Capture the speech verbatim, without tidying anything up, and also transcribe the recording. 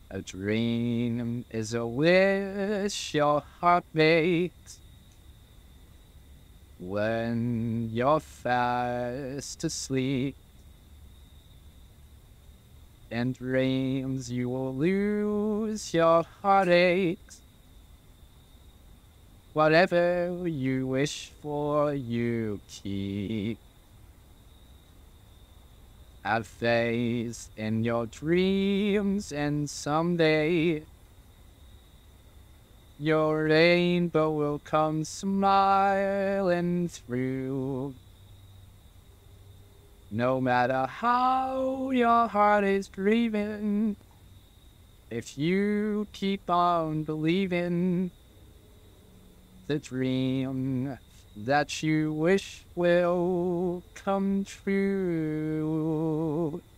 A dream is a wish your heart makes when you're fast asleep. In dreams you will lose your heartaches. Whatever you wish for, you keep. Have faith in your dreams, and someday your rainbow will come smiling through. No matter how your heart is grieving, if you keep on believing, the dream that you wish will come true.